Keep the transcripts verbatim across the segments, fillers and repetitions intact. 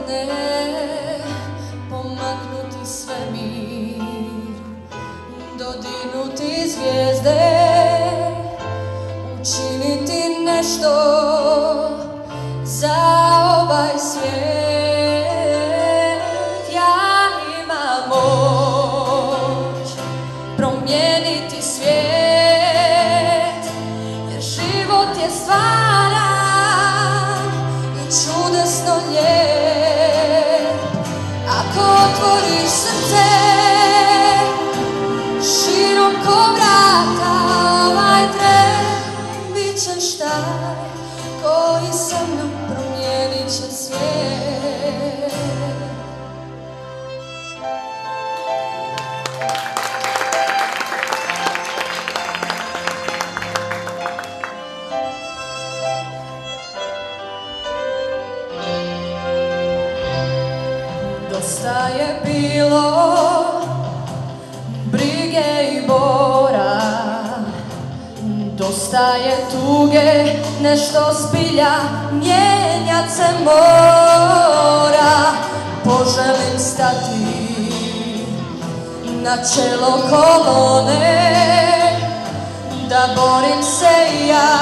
pokrene, pomaknuti svemir, dodirnuti zvijezde, učiniti nešto za ovaj svijet. Ja imam moć promijeniti svijet, jer život je stvaran i čudesno lijep. Ako otvoriš srce širom ko vrata, ovaj tren bit ćeš taj koji sa mnom promijenit će svijet. Dosta je bilo brige i bora, dosta je tuge, nešto zbilja mijenjat se mora. Poželim stati na čelo kolone, da borim se i ja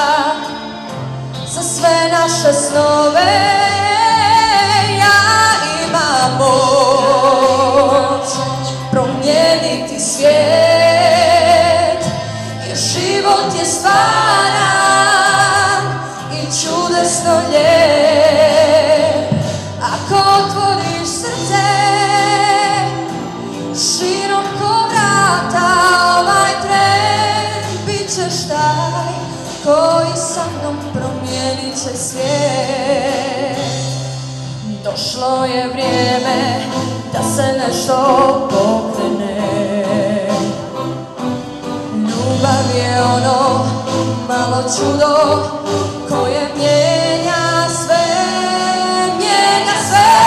za sve naše snove. Ja imam moć promijeniti svijet, jer život je stvaran i čudesno lijep. Ako otvoriš srce širom ko vrata, ovaj tren bit ćeš taj koji sa mnom promijenit će svijet. Došlo je vrijeme da se nešto pokrene. Ljubav je ono malo čudo koje mijenja sve, mijenja sve.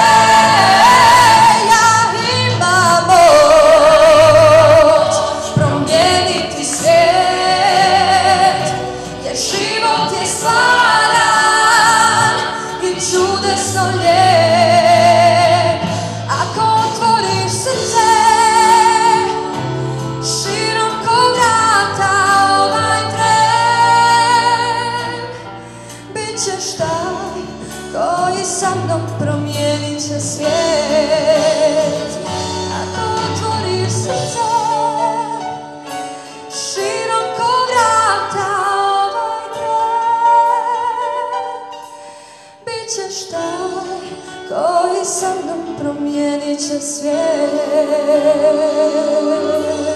Ja imam moć promijeniti svijet, jer život je stvaran i čudesno lijep. Ako otvoriš srce širom ko vrata, ovaj tren bit ćeš taj koji sa mnom promijenit će svijet. Ako otvoriš srce širom ko vrata, ovaj tren bit ćeš taj koji sa mnom promijenit će svijet.